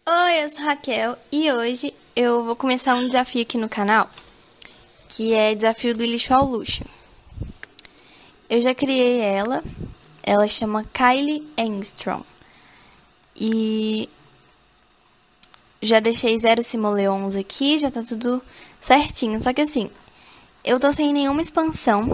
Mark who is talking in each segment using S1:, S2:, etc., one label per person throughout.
S1: Oi, eu sou Raquel e hoje eu vou começar um desafio aqui no canal, que é desafio do lixo ao luxo. Eu já criei ela chama Kylie Engstrom e já deixei 0 simoleons aqui, já tá tudo certinho. Só que assim, eu tô sem nenhuma expansão,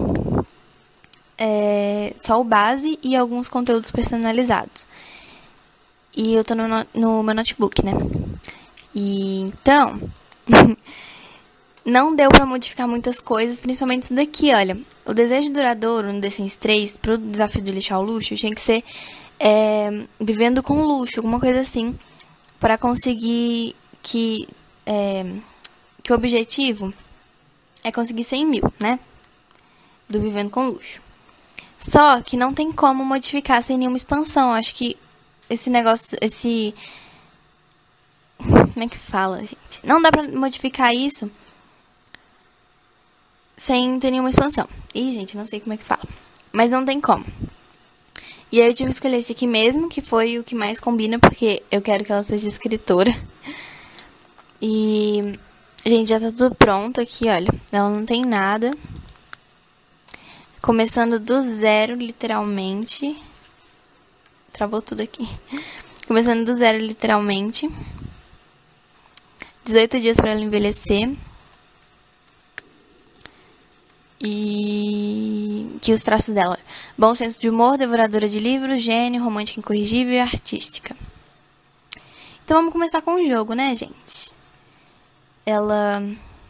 S1: só o base e alguns conteúdos personalizados. E eu tô no meu notebook, né? E então, não deu pra modificar muitas coisas, principalmente isso daqui, olha. O desejo duradouro no The Sims 3, pro desafio do lixo ao luxo, tinha que ser vivendo com luxo, alguma coisa assim, pra conseguir que o objetivo é conseguir 100 mil, né? Do vivendo com luxo. Só que não tem como modificar sem nenhuma expansão. Acho que esse negócio, como é que fala, gente? Não dá pra modificar isso sem ter nenhuma expansão. Ih, gente, não sei como é que fala. Mas não tem como. E aí eu tive que escolher esse aqui mesmo, que foi o que mais combina, porque eu quero que ela seja escritora. E, gente, já tá tudo pronto aqui, olha. Ela não tem nada. Começando do zero, literalmente. Travou tudo aqui. Começando do zero, literalmente. 18 dias pra ela envelhecer. E que os traços dela: bom senso de humor, devoradora de livros, gênio, romântica incorrigível e artística. Então vamos começar com o jogo, né, gente? Ela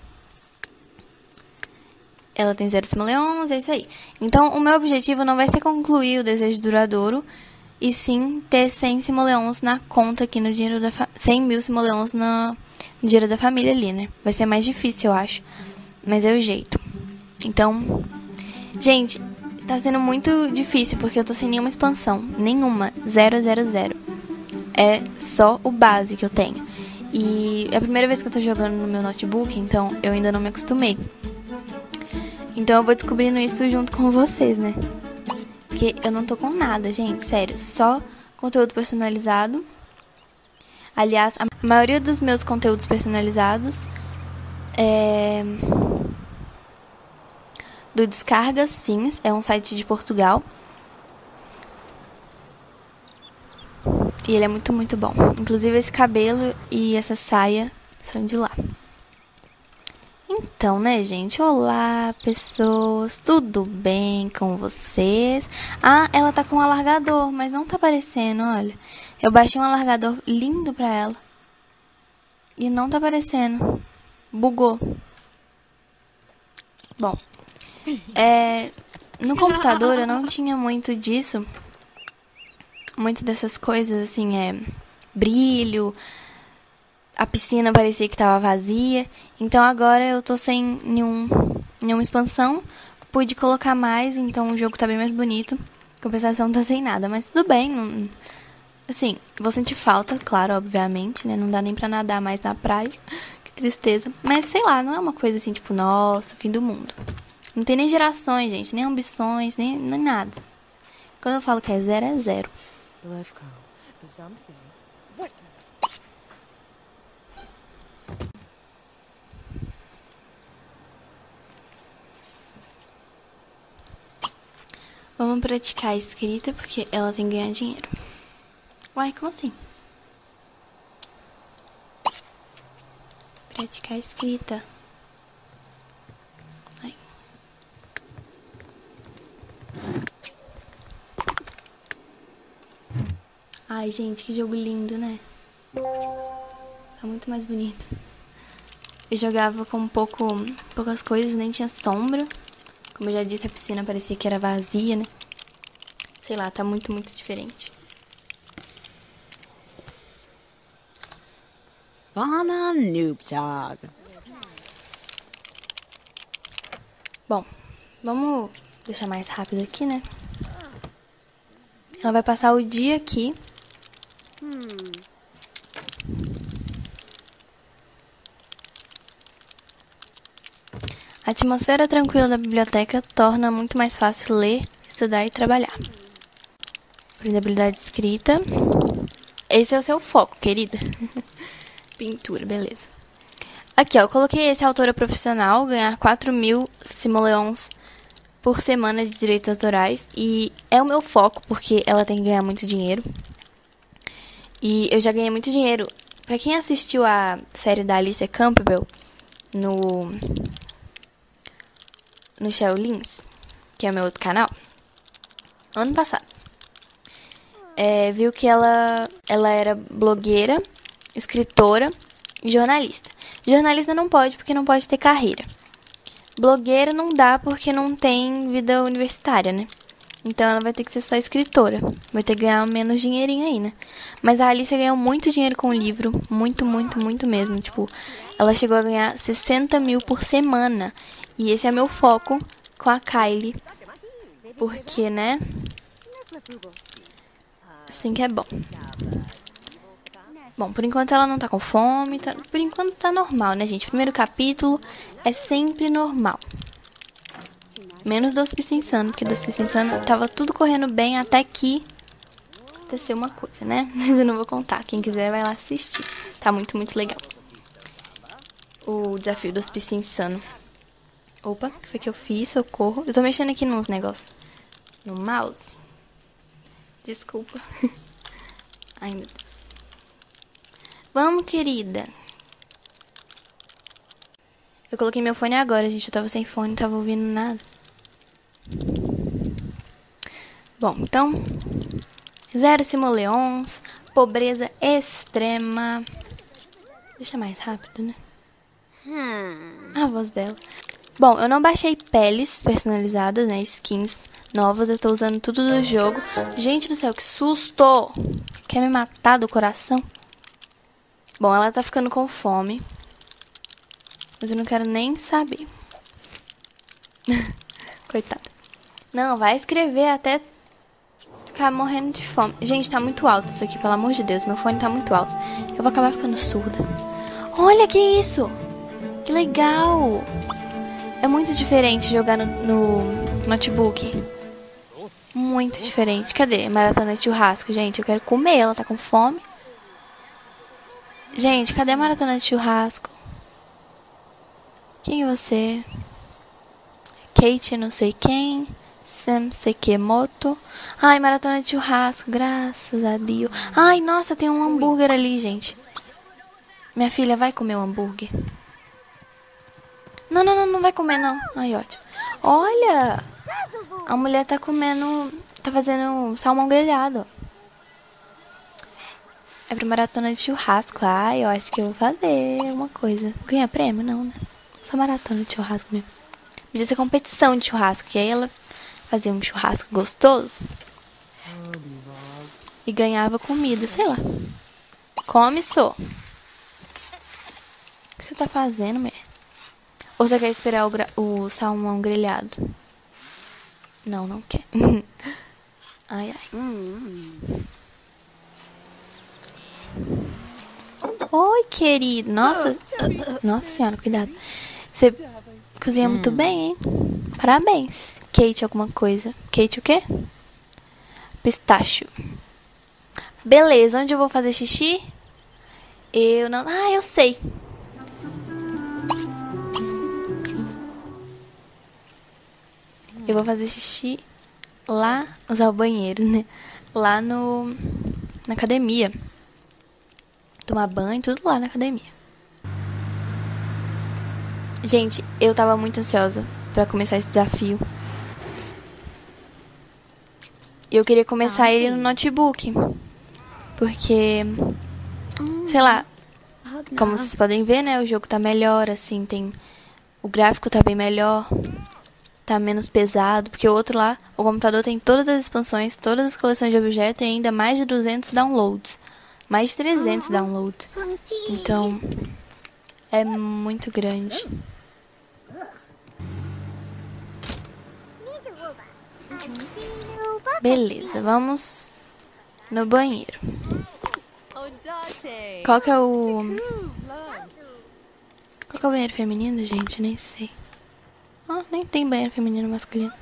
S1: tem 0 simoleons, é isso aí. Então o meu objetivo não vai ser concluir o desejo duradouro, e sim ter 100 simoleons na conta aqui no dinheiro da 100 mil simoleons no dinheiro da família ali, né? Vai ser mais difícil, eu acho. Mas é o jeito. Então, gente, tá sendo muito difícil porque eu tô sem nenhuma expansão. Nenhuma. 0, 0, 0. É só o base que eu tenho. E é a primeira vez que eu tô jogando no meu notebook, então eu ainda não me acostumei. Então eu vou descobrindo isso junto com vocês, né? Porque eu não tô com nada, gente, sério. Só conteúdo personalizado. Aliás, a maioria dos meus conteúdos personalizados do Descarga Sims, é um site de Portugal. E ele é muito, muito bom. Inclusive esse cabelo e essa saia são de lá. Então, né, gente? Olá, pessoas. Tudo bem com vocês? Ah, ela tá com um alargador, mas não tá aparecendo, olha. Eu baixei um alargador lindo pra ela. E não tá aparecendo. Bugou. Bom. No computador eu não tinha muito disso. Muito dessas coisas, assim, brilho. A piscina parecia que tava vazia. Então agora eu tô sem nenhuma expansão. Pude colocar mais, então o jogo tá bem mais bonito. A compensação tá sem nada, mas tudo bem. Não, assim, vou sentir falta, claro, obviamente, né? Não dá nem pra nadar mais na praia. Que tristeza. Mas sei lá, não é uma coisa assim, tipo, nossa, fim do mundo. Não tem nem gerações, gente, nem ambições, nem nada. Quando eu falo que é 0, é 0. Vamos praticar a escrita, porque ela tem que ganhar dinheiro. Uai, como assim? Praticar a escrita. Ai. Ai, gente, que jogo lindo, né? Tá muito mais bonito. Eu jogava com poucas coisas, nem tinha sombra. Como eu já disse, a piscina parecia que era vazia, né? Sei lá, tá muito, muito diferente.
S2: Vana Noobtag.
S1: Bom, vamos deixar mais rápido aqui, né? Ela vai passar o dia aqui. A atmosfera tranquila da biblioteca torna muito mais fácil ler, estudar e trabalhar. Aprender habilidade de escrita. Esse é o seu foco, querida. Pintura, beleza. Aqui, ó, eu coloquei esse autora profissional, ganhar 4.000 simoleons por semana de direitos autorais. E é o meu foco, porque ela tem que ganhar muito dinheiro. E eu já ganhei muito dinheiro. Pra quem assistiu a série da Alicia Campbell no Shaolins, que é o meu outro canal, ano passado, viu que ela era blogueira, escritora e jornalista. Jornalista não pode, porque não pode ter carreira. Blogueira não dá, porque não tem vida universitária, né? Então ela vai ter que ser só escritora. Vai ter que ganhar menos dinheirinho aí, né? Mas a Alicia ganhou muito dinheiro com o livro. Muito, muito, muito mesmo. Tipo, ela chegou a ganhar 60 mil por semana. E esse é meu foco com a Kylie. Porque, né? Assim que é bom. Bom, por enquanto ela não tá com fome. Por enquanto tá normal, né, gente? Primeiro capítulo é sempre normal. Menos do Hospício Insano, porque do Hospício Insano tava tudo correndo bem até que aconteceu uma coisa, né? Mas eu não vou contar. Quem quiser vai lá assistir. Tá muito, muito legal. O desafio do Hospício Insano. Opa, o que foi que eu fiz? Socorro. Eu tô mexendo aqui nos negócios. No mouse. Desculpa. Ai, meu Deus. Vamos, querida. Eu coloquei meu fone agora, gente. Eu tava sem fone, não tava ouvindo nada. Bom, então, 0 simoleons, pobreza extrema. Deixa mais rápido, né? A voz dela. Bom, eu não baixei peles personalizadas, né? Skins novas, eu tô usando tudo do jogo. Gente do céu, que susto! Quer me matar do coração? Bom, ela tá ficando com fome. Mas eu não quero nem saber. Coitada. Não, vai escrever até ficar morrendo de fome. Gente, tá muito alto isso aqui, pelo amor de Deus. Meu fone tá muito alto. Eu vou acabar ficando surda. Olha que isso! Que legal! É muito diferente jogar no notebook. Muito diferente. Cadê? Maratona de churrasco, gente. Eu quero comer. Ela tá com fome. Gente, cadê a maratona de churrasco? Quem é você? Kate não sei quem. Sam Sekemoto. Ai, maratona de churrasco. Graças a Deus. Ai, nossa, tem um hambúrguer ali, gente. Minha filha vai comer o hambúrguer. Não, não, não, não vai comer, não. Ai, ótimo. Olha! A mulher tá comendo... Tá fazendo salmão grelhado. É pra maratona de churrasco. Ai, eu acho que eu vou fazer uma coisa. Ganhar prêmio? Não, né? Só maratona de churrasco mesmo. Podia ser competição de churrasco. Que aí ela fazia um churrasco gostoso. E ganhava comida, sei lá. Come, só. O que você tá fazendo, mulher? Ou você quer esperar o salmão grelhado? Não, não quer. Ai, ai. Oi, querido. Nossa. Nossa senhora, cuidado. Você cozinha muito bem, hein? Parabéns. Kate alguma coisa. Kate o quê? Pistácio. Beleza, onde eu vou fazer xixi? Eu não... Ah, eu sei. Eu vou fazer xixi lá, usar o banheiro, né? Lá na academia. Tomar banho, tudo lá na academia. Gente, eu tava muito ansiosa pra começar esse desafio. Eu queria começar ele no notebook. Porque, sei lá, como vocês podem ver, né? O jogo tá melhor, assim, tem... O gráfico tá bem melhor. Tá menos pesado, porque o outro lá, o computador tem todas as expansões, todas as coleções de objetos e ainda mais de 200 downloads. Mais de 300 downloads. Então, é muito grande. Beleza, vamos no banheiro. Qual que é o... Qual que é o banheiro feminino, gente? Nem sei. Ah, nem tem banheiro feminino e masculino.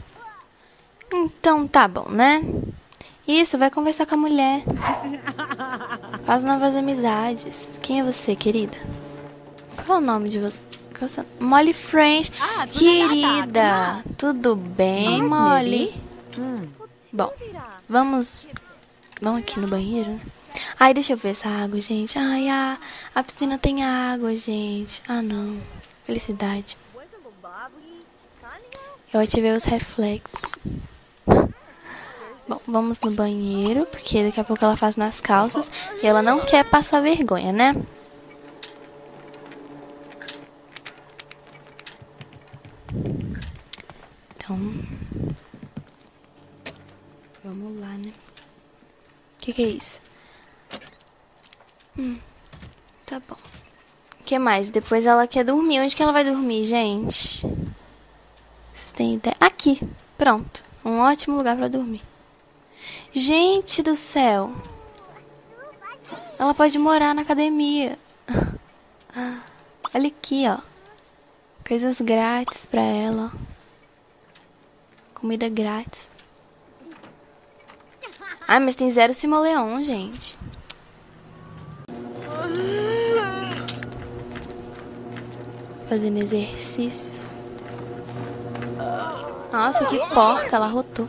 S1: Então tá bom, né? Isso, vai conversar com a mulher. Faz novas amizades. Quem é você, querida? Qual é o nome de você? Molly French. Querida, tudo bem, Molly? Bom, vamos aqui no banheiro, né? Ai, deixa eu ver essa água, gente. Ai, a piscina tem água, gente. Ah, não. Felicidade. Eu ativei os reflexos. Bom, vamos no banheiro, porque daqui a pouco ela faz nas calças e ela não quer passar vergonha, né? Então, vamos lá, né? O que é isso? Tá bom. O que mais? Depois ela quer dormir. Onde que ela vai dormir, gente? Vocês têm ideia? Aqui. Pronto. Um ótimo lugar pra dormir. Gente do céu. Ela pode morar na academia. Olha aqui, ó. Coisas grátis pra ela. Comida grátis. Ah, mas tem 0 simoleon, gente. Fazendo exercícios. Nossa, que porca, ela rotou.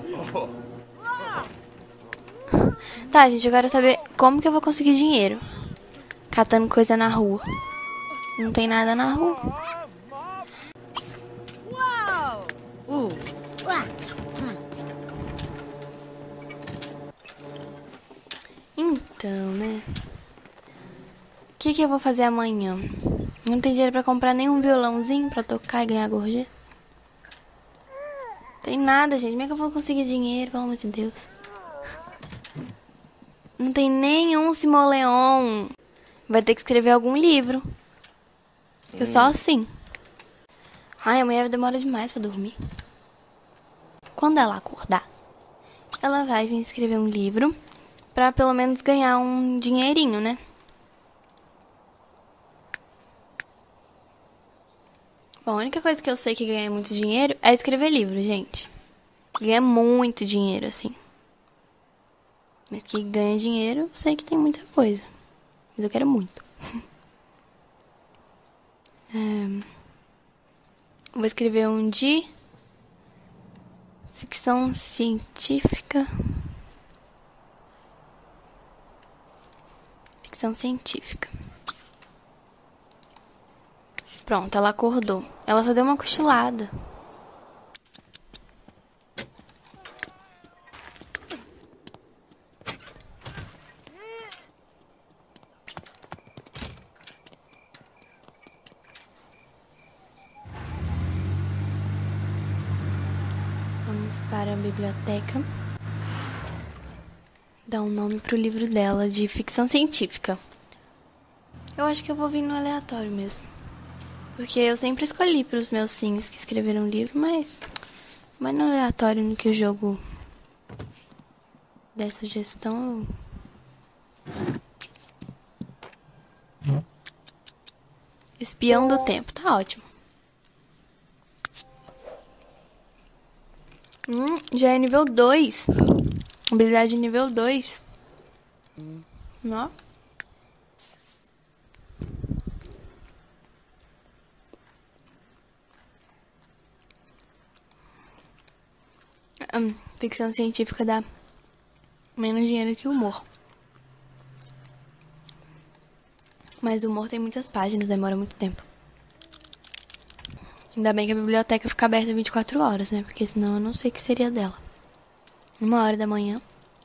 S1: Tá, gente, eu quero saber como que eu vou conseguir dinheiro. Catando coisa na rua. Não tem nada na rua. Então, né? O que eu vou fazer amanhã? Não tem dinheiro pra comprar nenhum violãozinho pra tocar e ganhar gorjeta? Tem nada, gente. Como é que eu vou conseguir dinheiro, pelo amor de Deus? Não tem nenhum simoleon. Vai ter que escrever algum livro. Eu só assim. Ai, amanhã demora demais pra dormir. Quando ela acordar, ela vai vir escrever um livro pra pelo menos ganhar um dinheirinho, né? Bom, a única coisa que eu sei que ganha muito dinheiro é escrever livro, gente. Ganha muito dinheiro, assim. Mas que ganha dinheiro, eu sei que tem muita coisa. Mas eu quero muito. Vou escrever um de ficção científica. Ficção científica. Pronto, ela acordou. Ela só deu uma cochilada. Vamos para a biblioteca. Dar um nome pro livro dela de ficção científica. Eu acho que eu vou vir no aleatório mesmo. Porque eu sempre escolhi pros meus sims que escreveram livro, mas vai no aleatório no que o jogo der sugestão. Espião do tempo, tá ótimo. Já é nível 2. Habilidade nível 2. Ó. Ficção científica dá menos dinheiro que humor. Mas o humor tem muitas páginas, demora muito tempo. Ainda bem que a biblioteca fica aberta 24 horas, né? Porque senão eu não sei o que seria dela. 1h da manhã.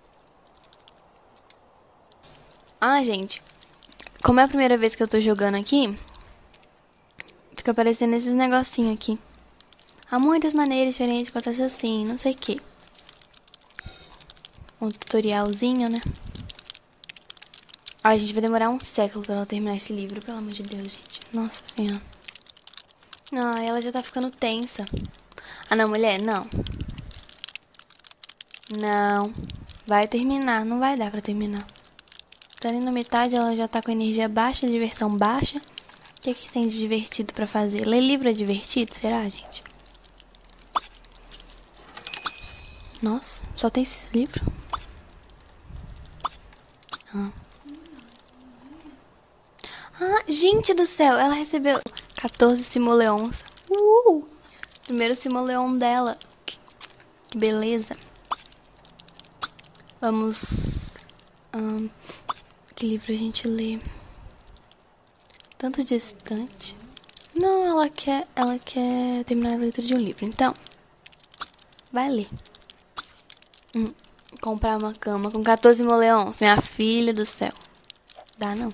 S1: Ah, gente. Como é a primeira vez que eu tô jogando aqui, fica aparecendo esses negocinhos aqui. Há muitas maneiras diferentes de contar assim, não sei o que. Um tutorialzinho, né? Ai, gente, vai demorar um século pra ela terminar esse livro, pelo amor de Deus, gente. Nossa senhora. Ah, ela já tá ficando tensa. Ah, não, mulher, não. Não. Vai terminar, não vai dar pra terminar. Tá ali na metade, ela já tá com energia baixa, diversão baixa. O que tem de divertido pra fazer? Ler livro é divertido, será, gente? Nossa, só tem esses livros? Ah, gente do céu, ela recebeu 14 simoleons. Primeiro simoleon dela. Que beleza. Vamos... que livro a gente lê? Tanto distante. Não, ela quer terminar a leitura de um livro. Então, vai ler. Comprar uma cama com 14 simoleons. Minha filha do céu. Dá não.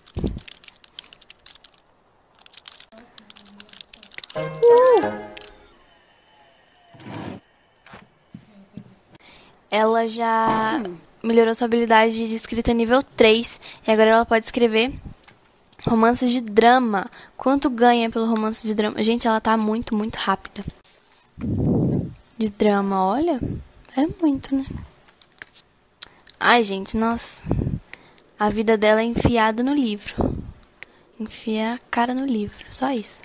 S1: Ela já melhorou sua habilidade de escrita nível 3. E agora ela pode escrever romances de drama. Quanto ganha pelo romance de drama? Gente, ela tá muito, muito rápida. De drama, olha. É muito, né? Ai, gente, nossa. A vida dela é enfiada no livro. Enfia a cara no livro. Só isso.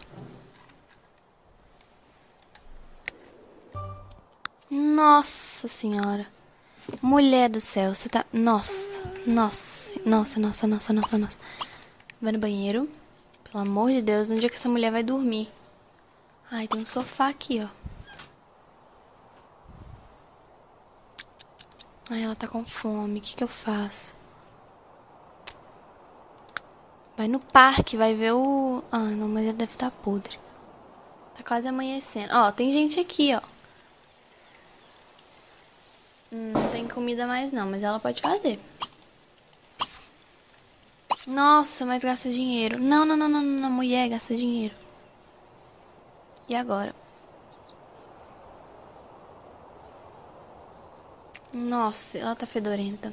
S1: Nossa senhora. Mulher do céu, você tá... Nossa. Vai no banheiro. Pelo amor de Deus, onde é que essa mulher vai dormir? Ai, tem um sofá aqui, ó. Ai, ela tá com fome. O que eu faço? Vai no parque, vai ver o... Ah, não, mas ele deve estar podre. Tá quase amanhecendo. Ó, tem gente aqui, ó. Não tem comida mais não, mas ela pode fazer. Nossa, mas gasta dinheiro. Não, mulher, gasta dinheiro. E agora? Nossa, ela tá fedorenta.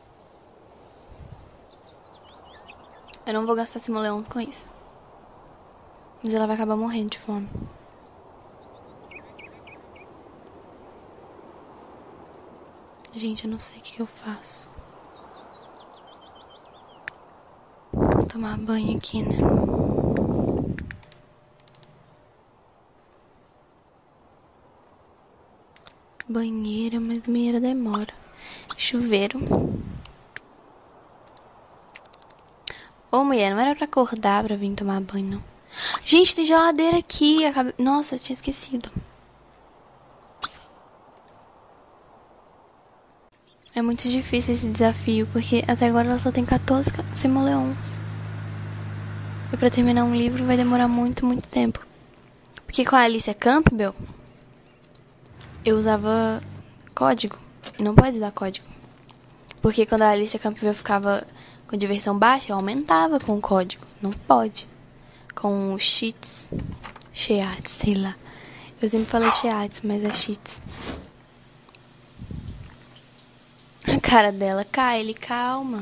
S1: Eu não vou gastar simoleons com isso. Mas ela vai acabar morrendo de fome. Gente, eu não sei o que eu faço. Vou tomar banho aqui, né? Banheira, mas banheira demora. Chuveiro. Ô, mulher, não era pra acordar pra vir tomar banho, não. Gente, tem geladeira aqui. Nossa, eu tinha esquecido. É muito difícil esse desafio, porque até agora ela só tem 14 simoleons. E pra terminar um livro vai demorar muito, muito tempo. Porque com a Alicia Campbell, eu usava código. E não pode usar código. Porque quando a Alicia Campbell ficava com diversão baixa, eu aumentava com o código. Não pode. Com cheats. Cheats, sei lá. Eu sempre falei cheats, mas é cheats. A cara dela, Kylie, calma.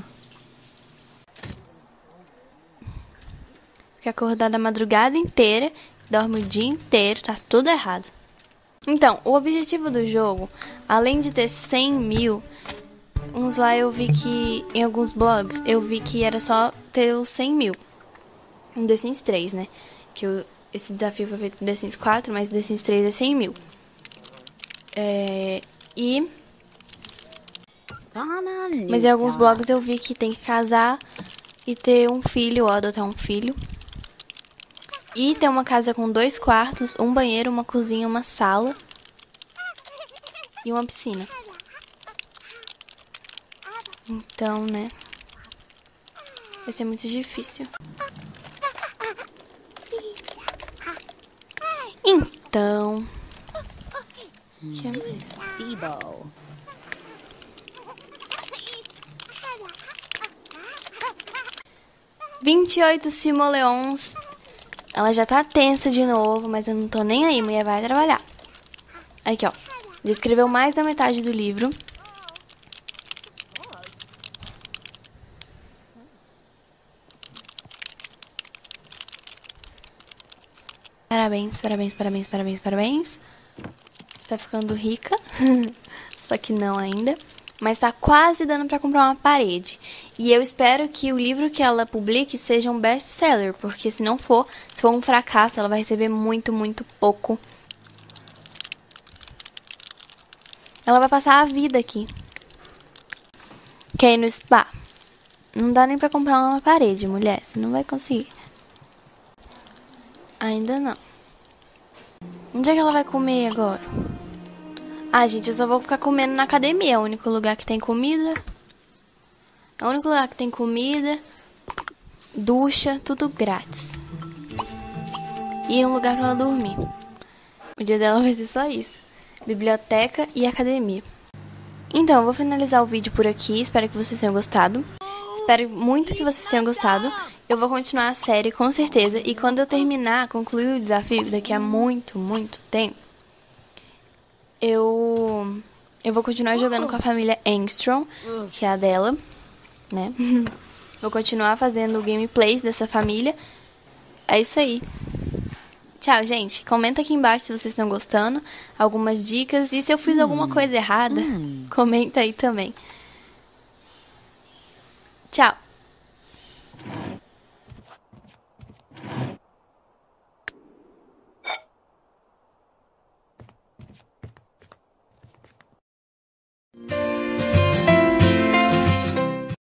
S1: Fica acordada a madrugada inteira, dorme o dia inteiro, tá tudo errado. Então, o objetivo do jogo, além de ter 100 mil, uns lá eu vi que, em alguns blogs, eu vi que era só ter os 100 mil. No The Sims 3, né? Esse desafio foi feito no The Sims 4, mas no The Sims 3 é 100 mil. Mas em alguns blogs eu vi que tem que casar e ter um filho ou adotar um filho. E ter uma casa com 2 quartos, um banheiro, uma cozinha, uma sala e uma piscina. Então, né? Vai ser muito difícil. Então... que mais? 28 simoleons. Ela já tá tensa de novo, mas eu não tô nem aí, mulher, vai trabalhar. Aqui, ó. Já escreveu mais da metade do livro. Parabéns, parabéns, parabéns, parabéns, parabéns. Você tá ficando rica. Só que não ainda. Mas tá quase dando pra comprar uma parede. E eu espero que o livro que ela publique seja um best-seller. Porque se não for, se for um fracasso, ela vai receber muito, muito pouco. Ela vai passar a vida aqui. Quer ir no spa? Não dá nem pra comprar uma parede, mulher. Você não vai conseguir. Ainda não. Onde é que ela vai comer agora? Ah, gente, eu só vou ficar comendo na academia. É o único lugar que tem comida. É o único lugar que tem comida, ducha, tudo grátis. E um lugar pra ela dormir. O dia dela vai ser só isso. Biblioteca e academia. Então, eu vou finalizar o vídeo por aqui. Espero que vocês tenham gostado. Espero muito que vocês tenham gostado. Eu vou continuar a série com certeza. E quando eu terminar, concluir o desafio daqui a muito tempo, eu vou continuar jogando com a família Engstrom, que é a dela, né? Vou continuar fazendo gameplays dessa família. É isso aí. Tchau, gente. Comenta aqui embaixo se vocês estão gostando. Algumas dicas. E se eu fiz alguma coisa errada, comenta aí também.